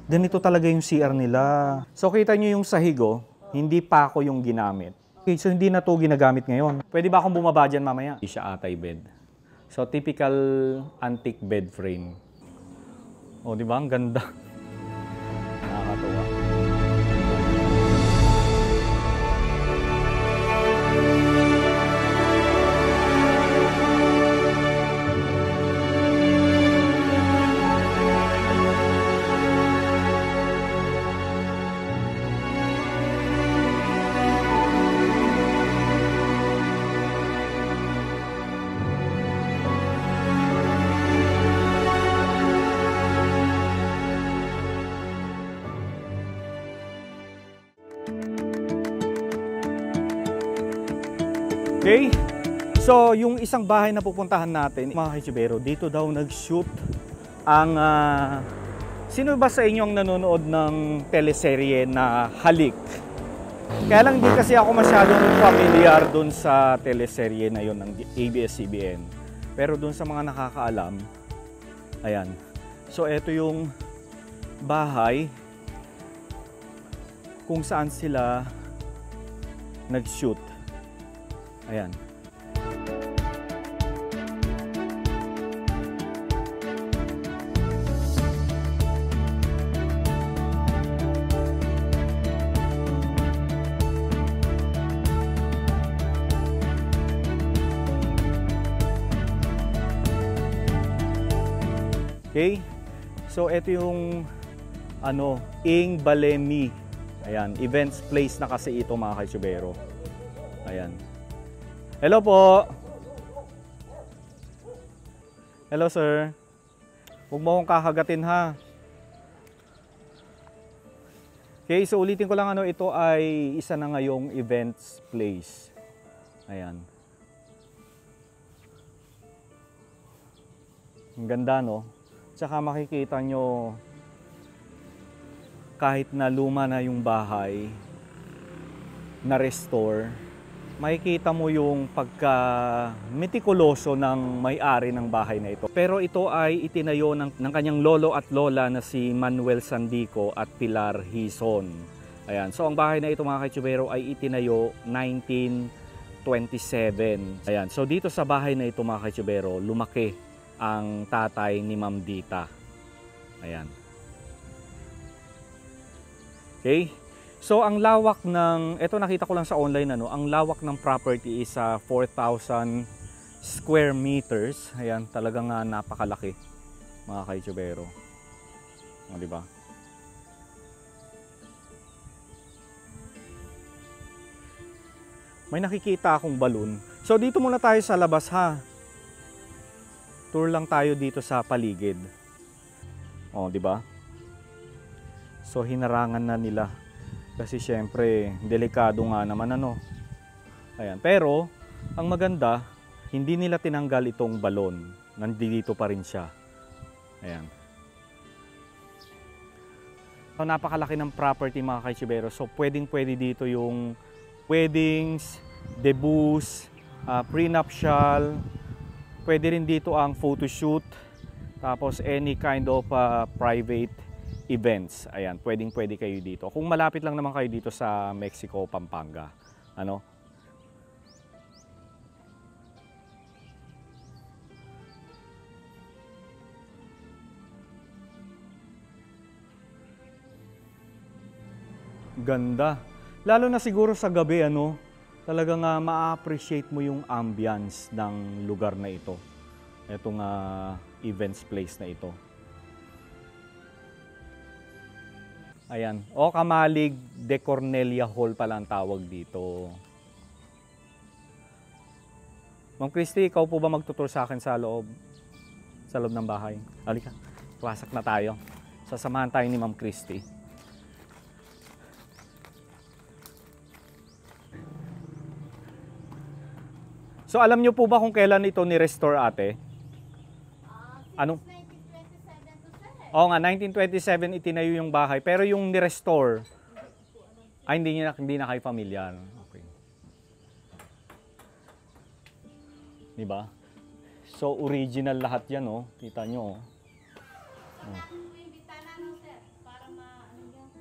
Ganito talaga yung CR nila. So kita nyo yung sahig, oh, hindi pa ako yung ginamit. Okay, so hindi na to ginagamit ngayon. Pwede ba akong bumaba dyan mamaya? Hindi siya atay bed. So typical antique bed frame. Oh, di ba? Ang ganda. Nakakatuwa. Okay, so yung isang bahay na pupuntahan natin, mga ka-youtubero, dito daw nag-shoot ang... sino ba sa inyo ang nanonood ng teleserye na Halik? Kaya lang di kasi ako masyadong familiar dun sa teleserye na yon ng ABS-CBN. Pero dun sa mga nakakaalam, ayan. So eto yung bahay kung saan sila nag-shoot. Ayan. Okay? So ito yung Ing Balemi. Ayan, events place na kasi ito, mga ka-youtubero. Ayan. Hello po. Hello sir. Huwag mo akong kakagatin ha. Okay, so ulitin ko lang, ito ay isa na ngayong events place. Ayan. Ang ganda, no? Tsaka makikita nyo, kahit na luma na yung bahay, na-restore, makikita mo yung pagka-metikuloso ng may-ari ng bahay na ito. Pero ito ay itinayo ng kanyang lolo at lola na si Manuel Sandico at Pilar Hison. Ayan. So ang bahay na ito, mga ka-youtubero, ay itinayo 1927. Ayan. So dito sa bahay na ito, mga ka-youtubero, lumaki ang tatay ni Ma'am Dita. Ayan. Okay? So ang lawak ng, ito nakita ko lang sa online, ang lawak ng property is 4,000 square meters. Ayan, talagang napakalaki, mga ka-youtubero. O, di ba? May nakikita akong balloon. So dito muna tayo sa labas ha. Tour lang tayo dito sa paligid. O, di ba? So hinarangan na nila. Kasi syempre, delikado nga naman Ayan. Pero, ang maganda, hindi nila tinanggal itong balon. Nandito pa rin siya. Ayan. So, napakalaki ng property, mga ka-youtubero. So, pwedeng-pwede dito yung weddings, debuts, prenuptial. Pwede rin dito ang photoshoot. Tapos, any kind of private events. Ayan, pwedeng-pwede kayo dito. Kung malapit lang naman kayo dito sa Mexico, Pampanga. Ganda. Lalo na siguro sa gabi, talagang ma-appreciate mo yung ambience ng lugar na ito. Itong events place na ito. Ayan. O Kamalig de Cornelia Hall pala ang tawag dito. Ma'am Christy, ikaw po ba magtutur sa akin sa loob ng bahay? Halika, wasak na tayo. Sasamahan tayo ni Ma'am Christy. So alam niyo po ba kung kailan ito ni-restore, ate? Ano? Oo nga, 1927 itinayo yung bahay. Pero yung ni-restore, hindi na kayo familiar. Okay. Diba? So, original lahat yan, oh. Kita nyo, oh.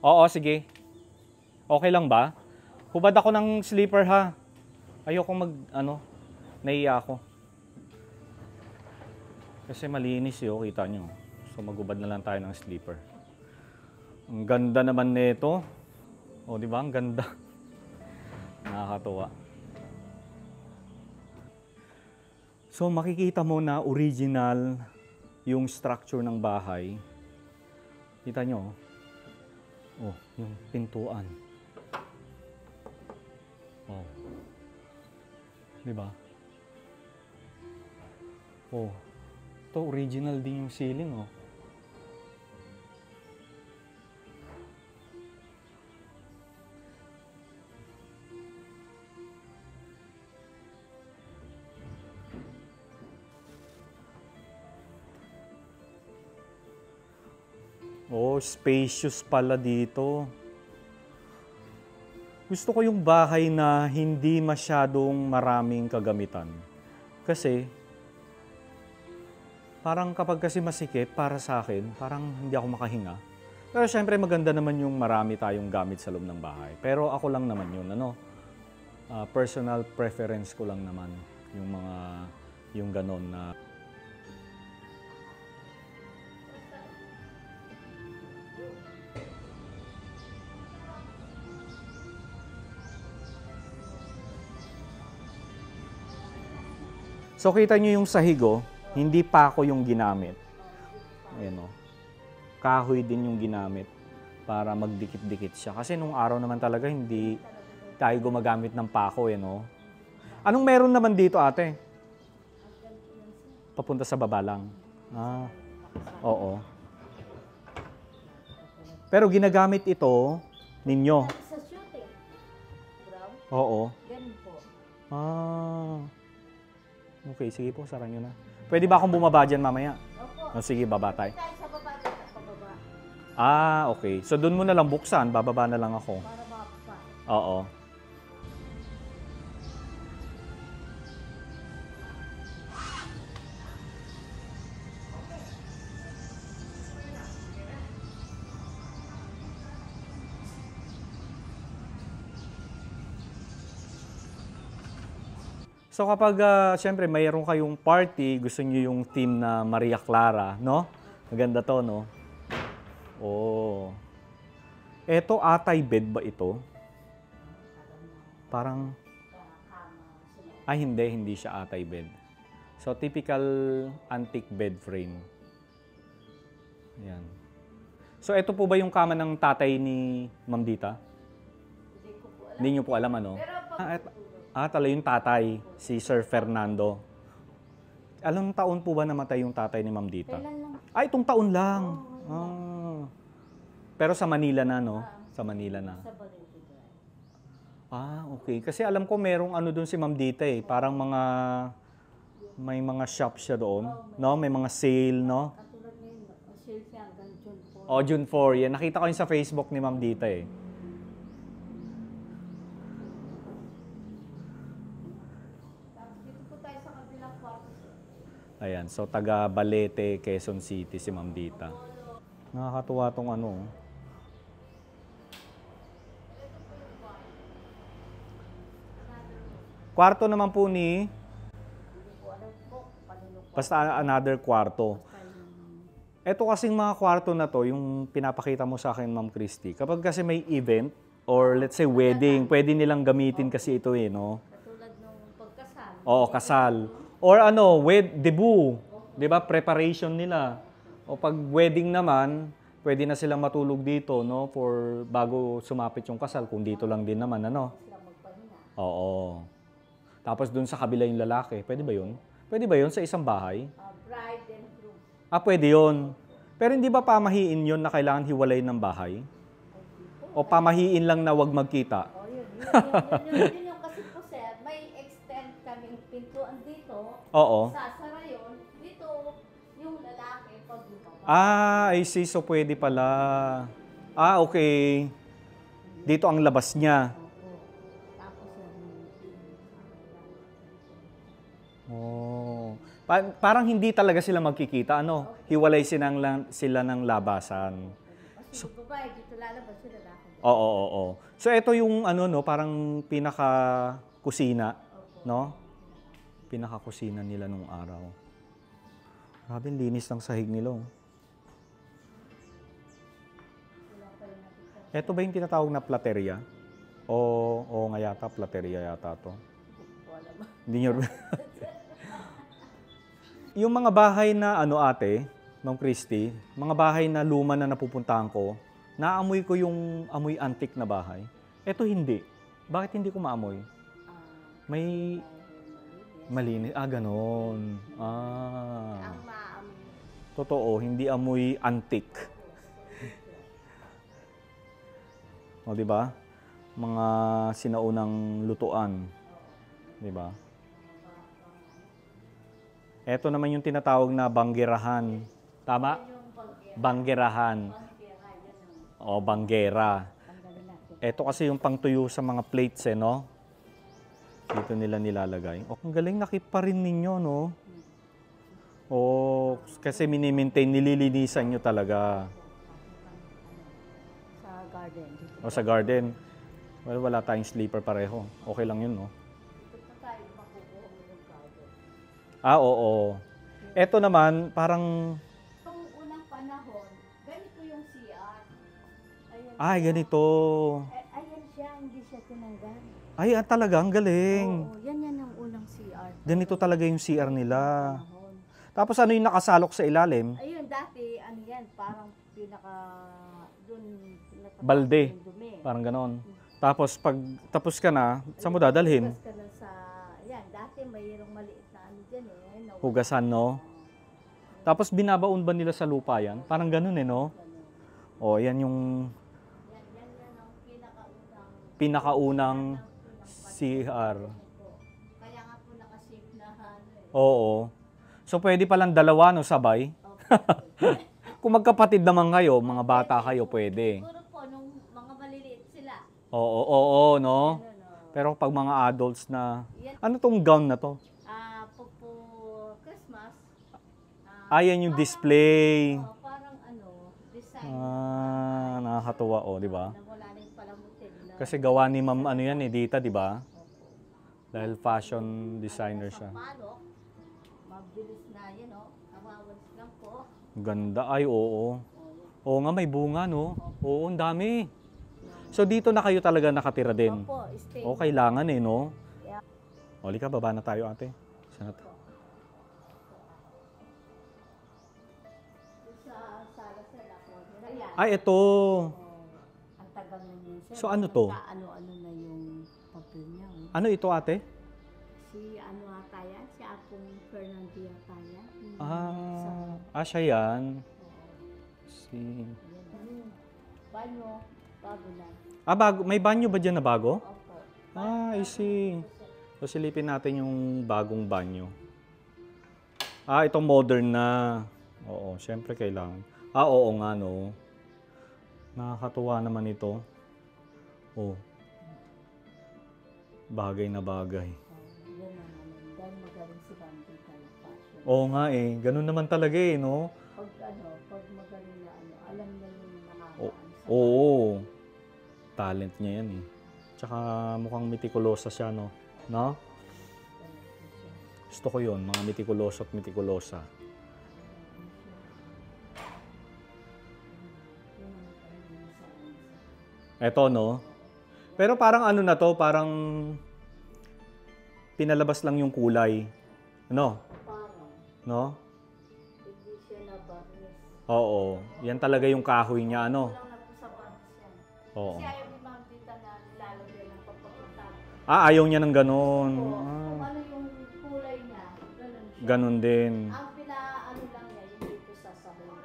Oo, sige. Okay lang ba? Hubad ako ng sleeper ha. Ayoko nahiya ako. Kasi malinis yun, kita nyo. So magubad na lang tayo ng sleeper. Ang ganda naman nito. O, di ba? Ang ganda. Nakakatuwa. So makikita mo na original yung structure ng bahay. Kita nyo? Oh, yung pintuan. Oh. Di ba? Oh. Ito, original din yung ceiling, oh. Oh, spacious pala dito. Gusto ko yung bahay na hindi masyadong maraming kagamitan. Kasi, parang kapag kasi masikip para sa akin, parang hindi ako makahinga. Pero syempre maganda naman yung marami tayong gamit sa loob ng bahay. Pero ako lang naman yun, personal preference ko lang naman yung ganon na. So kita nyo yung sahig, hindi pa ako yung ginamit. Ayan, kahoy din yung ginamit para magdikit-dikit siya. Kasi nung araw naman talaga hindi tayo gumagamit ng pako, Anong meron naman dito, ate? Papunta sa baba lang. Ah, oo. Pero ginagamit ito ninyo. Sa shooting. Brown? Oo. Ganun po. Ah. Okay, sige po, sara nyo na. Pwede ba akong bumaba dyan mamaya? Opo. Sige, baba tayo. Tayo sa baba at pababa. Ah, okay. So, doon mo na lang buksan. Bababa na lang ako. Para makapag. Oo. So kapag siyempre mayroon kayong party, gusto niyo yung theme na Maria Clara, no? Maganda to, no? Oh. Eto, atay bed ba ito? Parang, ay hindi siya atay bed. So typical antique bed frame. Ayan. So ito po ba yung kama ng tatay ni Ma'am Dita? Hindi ko po alam. Hindi niyo po alam, ano? Pero pag Tala yung tatay, si Sir Fernando. Anong taon po ba namatay yung tatay ni Ma'am Dita? kailan lang? Ay, itong taon lang. Pero sa Manila na, no? Sa Manila na. Sa Valente Drive. Okay. Kasi alam ko merong ano doon si Ma'am Dita eh. Parang may mga shop siya doon. No? May mga sale, no? Katulad ngayon, sale siya hanggang June 4. O, June 4. Yan. Nakita ko yun sa Facebook ni Ma'am Dita eh. Tapos dito po tayo sa kabilang kwarto. Ayan. So, taga Balete, Quezon City si Ma'am Dita. Nakakatuwa tong ano. Kwarto naman po ni, Hindi po alam po. Kanino po. basta another kwarto. Ito kasing mga kwarto na to, yung pinapakita mo sa akin, Ma'am Christy, kapag kasi may event, or let's say wedding, pwede nilang gamitin kasi ito eh, no? Katulad nung pagkasal. Oo, kasal. Or debut. 'Di ba? Preparation nila. O pag wedding naman, pwede na silang matulog dito, no? For bago sumapit yung kasal, kung dito lang din naman, ano? Sila magpahinga. Oo. Tapos dun sa kabila yung lalaki, pwede ba yun? Pwede ba yun sa isang bahay? Bride and groom. Pwede yun. Pero hindi ba pamahiin yun na kailangan hiwalay ng bahay? O pamahiin lang na wag magkita? Yun yung kasi po sir, may extend kaming pintuan dito. Oo. Sasara yun. Dito, yung lalaki pag lumabas. I see. So pwede pala. Okay. Dito ang labas niya. Tapos Oh. Parang hindi talaga sila magkikita, ano? Hiwalay sila ng labasan. Yung babae dito lalabas, yung lalaki. Oo, oo, oo. So ito yung ano no, parang pinaka-kusina, no? Pinaka-kusina nila nung araw. Grabe, linis ng sahig nila. Oh. Ito ba yung tinatawag na plateria? O nga yata, plateria yata to. Hindi nyo... Yung mga bahay na ano ate, Ma'am Christy, mga bahay na luma na napupuntahan ko, naamoy ko yung amoy antique na bahay. Ito hindi. Bakit hindi ko maamoy? May... Malinis. Ah, ganon. Ah. Ang maamoy. Totoo, hindi amoy antique. O, di ba? Mga sinaunang lutuan. Di ba? Ito naman yung tinatawag na banggerahan. Tama? Banggerahan. O, banggera. Ito kasi yung pangtuyo sa mga plates, eh, no? Dito nila nilalagay. O, ang galing, nakip pa rin ninyo, no? O, kasi mini-maintain, nililinisan nyo talaga. Sa garden. O, sa garden. Well, wala tayong sleeper pareho. Okay lang yun, no? Dito pa tayo makukuha mo yung garden. Ah, oo. Ito naman, parang... Nung unang panahon, ganito yung CR. Ayan, Ay, ganito. ayan siya, hindi siya tinanggal. Ay, talaga, ang galing. Oo, yan ang unang CR. Ganito talaga yung CR nila. Panahon. Tapos ano yung nakasalok sa ilalim? Ayun, dati, ano yan, parang pinaka, dun, Balde. yung dumi. Parang ganon. Tapos pag tapos ka na, saan mo dadalhin? Hugas ka na sa, yan, dati mayroong maliit na ano dyan eh. Nawala. Hugasan, no? Tapos binabaon ba nila sa lupa yan? Parang ganon eh, no? O, yan yung Yan ang pinakaunang CR. Kaya nga po nakasave na ano eh. Oo. So, pwede palang dalawa, no, sabay? Kung magkapatid naman kayo, mga bata kayo, pwede. Siguro po, nung mga maliliit sila. Oo, oo, no? Ano, no? Pero pag mga adults na... Ano tong gown na to? Po Christmas. Yan yung display. Parang ano, design. Nakakatuwa, di ba? Na wala rin palamutin. Kasi gawa ni Ma'am ano yan, Dita, di ba? Dahil fashion designer siya. Palok, mabilis na yan, no? Kawawalis lang po. Ganda. Ay, oo. Oo nga, may bunga, no? Oo, ang dami. So, dito na kayo talaga nakatira din? Opo, stay. O, kailangan eh, no? Yeah. O, lika, baba na tayo, ate. Saan na to? Sa sala sila po. Ayan. Ay, ito. Ang tagal na yun. Sir. So, ano to? Ano na yung papel niya. Oh. Ano ito, ate? Si ano ata yan? Si Apong Fernando ata yan. Siya yan. Si... Yan. Banyo. Bago na. Bago. May banyo ba dyan na bago? Opo. I see. So, silipin natin yung bagong banyo. Ito modern na. Oo, syempre kailangan. Oo nga, no. Nakakatuwa naman ito. Oh. Bagay na bagay. Yan ang ano. Dahil magaling si Bambi tayo fashion. Oo nga eh. Ganun naman talaga eh, no? Pag magaling na ano, alam na yung nakakaan sa Oo. Talent niya yan eh. Tsaka mukhang mitikulosa siya, no? No? Gusto ko yun, mga mitikuloso at mitikulosa. Eto, no? Pero parang ano na to, parang pinalabas lang yung kulay. Ano? parang, No? hindi siya na barnis. Oo. Yan talaga yung kahoy niya, ano? Lang na po sa barnis yan. Oo. Kasi ayaw ni Ma'am Tita na nilalagyan ng papapunta. Ayaw niya ng ganon. Kung ano yung kulay niya, ganun siya. Ganon din. Ang pinaano lang niya, yung dito sa sahon.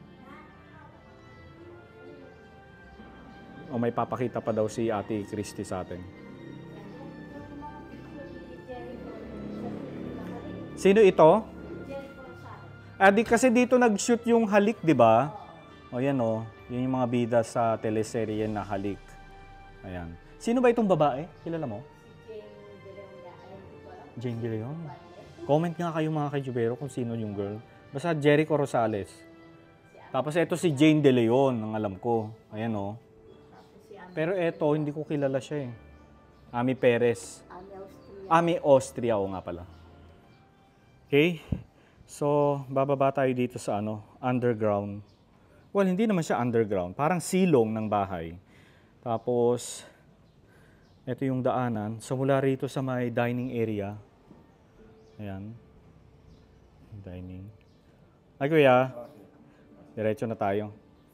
O may papakita pa daw si Ate Christy sa atin. Yung mga picture ni Jericho, sa Sino ito? Jericho Rosales. Di kasi dito nag-shoot yung Halik, di ba? O yan o. Yun yung mga bida sa teleserye na Halik. Ayan. Sino ba itong babae? Kilala mo? Jane De Leon na, ayun, hindi ko alam. Jane De Leon. Comment nga kayo mga kajubero kung sino yung girl. Basta Jericho Rosales. Si Tapos ito si Jane De Leon, ang alam ko. Ayan o. Tapos si Pero ito, hindi ko kilala siya eh. Ami Perez. Austria. Ami Austria, o nga pala. Okay. So, bababa tayo dito sa underground. Well, hindi naman siya underground. Parang silong ng bahay. Tapos, ito yung daanan. So, mula rito sa may dining area. Ayan. Dining. Ay, kuya. Diretso na tayo.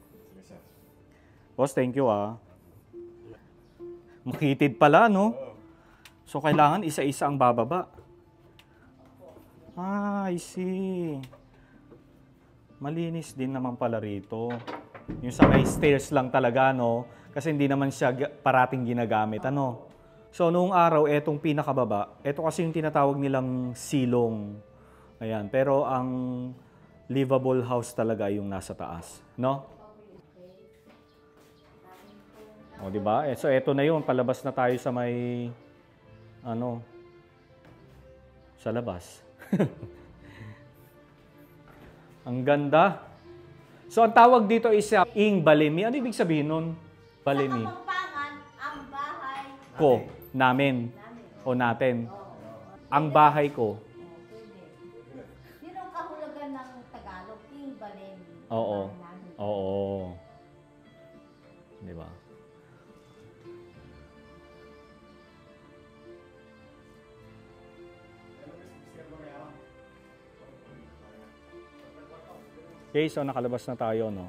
Boss, thank you ah. Makitid pala, no? So, kailangan isa-isa ang bababa. Ah, I see. Malinis din naman pala rito. Yung sa may stairs lang talaga, no? Kasi hindi naman siya parating ginagamit, ano? So, noong araw, etong pinakababa, eto kasi yung tinatawag nilang silong. Ayan, pero ang livable house talaga yung nasa taas, no? O, di ba? So, eto na yun. Palabas na tayo sa may, sa labas. Ang ganda. So, ang tawag dito is Ing Balemi. Ano ibig sabihin nun? Balemi. Sa Kapampangan, ang bahay Ko. Namin. O natin. Ang bahay ko. pwede. Yun ang kahulugan ng Tagalog, King Balen. Oo. Oo. Di ba? Okay, so nakalabas na tayo, no?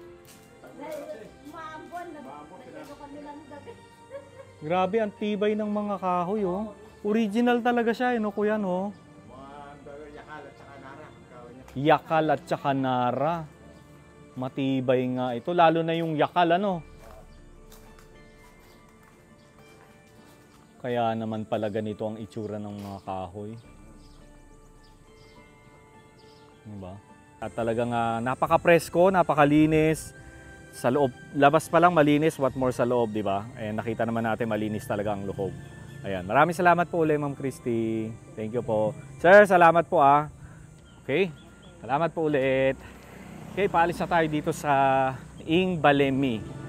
Maambon, nagkano kami ng gabi. Grabe, ang tibay ng mga kahoy, oh. Original talaga siya, no, kuya, no? Yakal at saka nara. Yakal at saka nara. Matibay nga ito, lalo na yung yakal, ano? Kaya naman pala ganito ang itsura ng mga kahoy. Diba? At talagang napaka-presko, napakalinis. Sa loob, labas pa lang malinis, what more sa loob, di ba? Eh, nakita naman natin malinis talaga ang loob. Ayan, maraming salamat po ulit, Ma'am Christy. Thank you po. Sir, salamat po ah. Okay, salamat po ulit. Okay, paalis na tayo dito sa Ing Balemi.